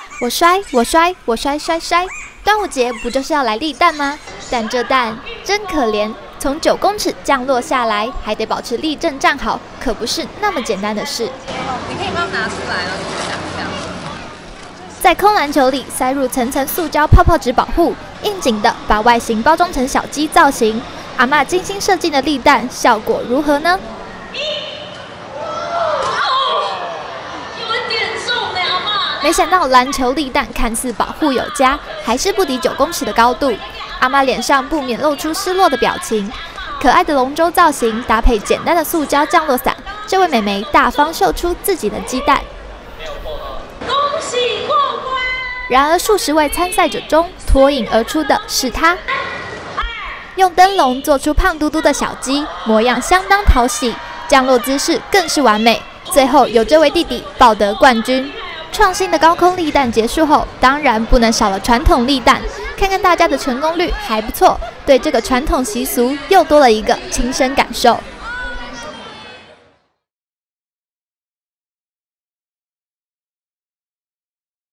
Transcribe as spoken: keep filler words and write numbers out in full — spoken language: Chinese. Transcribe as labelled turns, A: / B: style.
A: 我摔，我摔，我摔摔摔。端午节不就是要来立蛋吗？但这蛋真可怜，从九公尺降落下来，还得保持立正站好，可不是那么简单的事。
B: 你可以帮我拿出来了，你想一下。
A: 在空篮球里塞入层层塑胶泡泡纸保护，应景的把外形包装成小鸡造型。阿嬷精心设计的立蛋，效果如何呢？没想到篮球立蛋看似保护有加，还是不敌九公尺的高度。阿嬷脸上不免露出失落的表情。可爱的龙舟造型搭配简单的塑胶降落伞，这位美眉大方秀出自己的鸡蛋。
B: 恭喜过关！
A: 然而数十位参赛者中，脱颖而出的是她，用灯笼做出胖嘟嘟的小鸡，模样相当讨喜，降落姿势更是完美。最后由这位弟弟抱得冠军。创新的高空立蛋结束后，当然不能少了传统立蛋。看看大家的成功率还不错，对这个传统习俗又多了一个亲身感受。